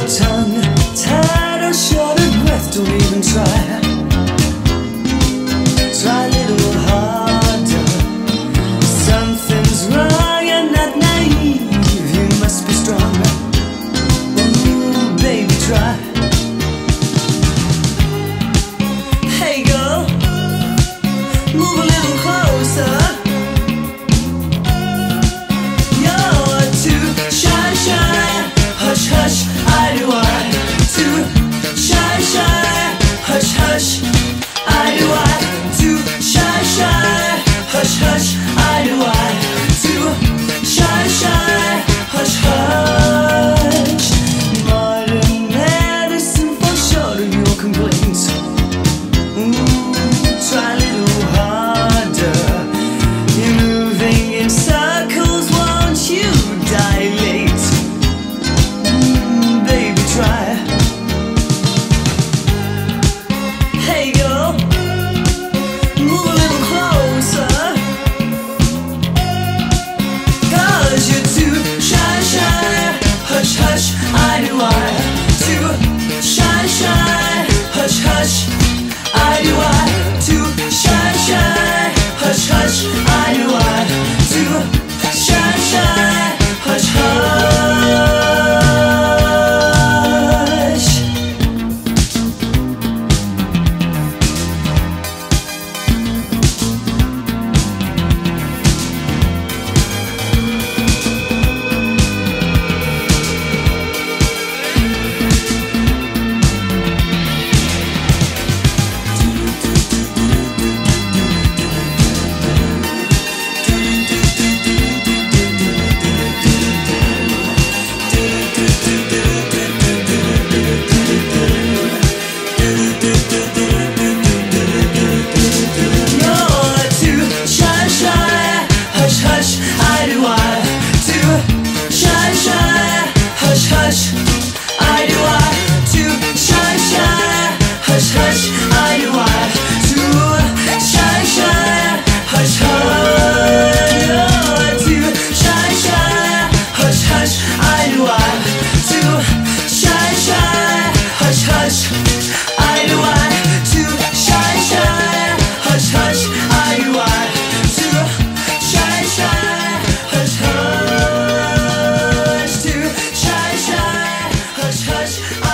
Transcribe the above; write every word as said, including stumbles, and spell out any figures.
tongue tied or short of breath, don't even try. Try a little harder. Something's wrong, you're not naive, you must be strong. Ooh, baby, try. Hey girl, move a little closer. You're too shy, shy. Hush, hush, I do I. Too shy, shy. Hush, hush, I do I. Too shy, shy. Hush, hush, I do I. Too shy, shy. Hush, hush. Modern medicine for short of your complaints. Ooh, try a little harder. You're moving in circles, won't you dilate? Mm, baby, try. Hey girl, move a little closer. Cause you're too shy, shy. Hush, hush, I do I. Too shy, shy. Hush, hush, I do I. Too shy, shy. Hush, hush, I do I. Too shy, shy. Hush, hush. Hush, I do I. Too shy, shy. Hush, hush, I do I. Too shy, shy. Hush, hush. Oh, too shy, shy. Hush, hush, I do I. Too shy, shy. Hush, hush, I do I. Too shy, shy. Hush, hush, I do I. Too shy, shy. Hush, hush. Hush, hush.